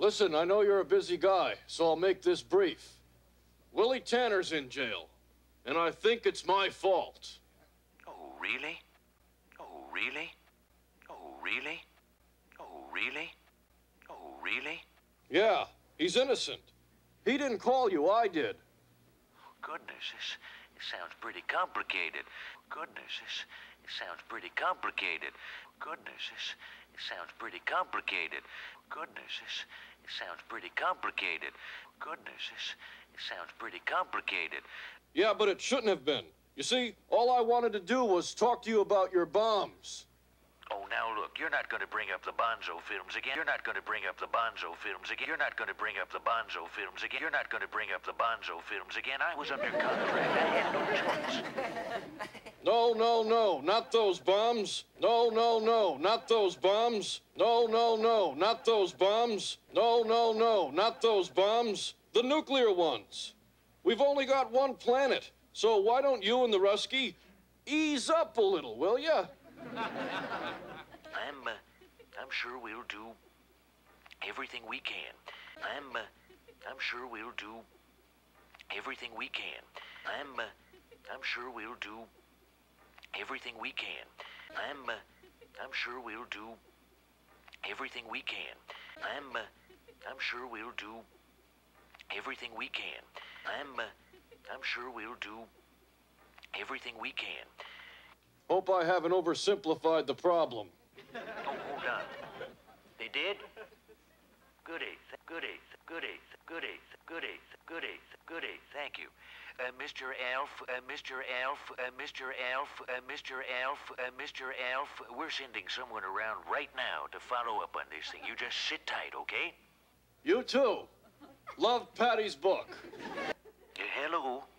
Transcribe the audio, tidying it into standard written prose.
Listen, I know you're a busy guy, so I'll make this brief. Willie Tanner's in jail, and I think it's my fault. Oh, really? Oh, really? Oh, really? Oh, really? Oh, really? Yeah, he's innocent. He didn't call you, I did. Goodness, this sounds pretty complicated. Goodness, this sounds pretty complicated. Goodness, this sounds pretty complicated. Goodness, this sounds pretty complicated. Goodness, this sounds pretty complicated. Yeah, but it shouldn't have been. You see, all I wanted to do was talk to you about your bombs. Oh, now look, you're not going to bring up the Bonzo films again. You're not going to bring up the Bonzo films again. You're not going to bring up the Bonzo films again. You're not going to bring up the Bonzo films again. I was under contract. I had no choice. No, no, no, not those bombs. No, no, no, not those bombs. No, no, no, not those bombs. No, no, no, not those bombs. The nuclear ones. We've only got one planet, so why don't you and the Rusky ease up a little, will ya? I'm sure we'll do everything we can. I'm sure we'll do everything we can. I'm sure we'll do everything we can. I'm sure we'll do everything we can. I'm sure we'll do everything we can. I'm sure we'll do everything we can. Hope I haven't oversimplified the problem. Oh, hold on. They did? Goody, goody, goody, goody, goody, goody, goody. Thank you. Mr. Alf, Mr. Alf, Mr. Alf, Mr. Alf, Mr. Alf, we're sending someone around right now to follow up on this thing. You just sit tight, okay? You too. Love Patty's book. Hello?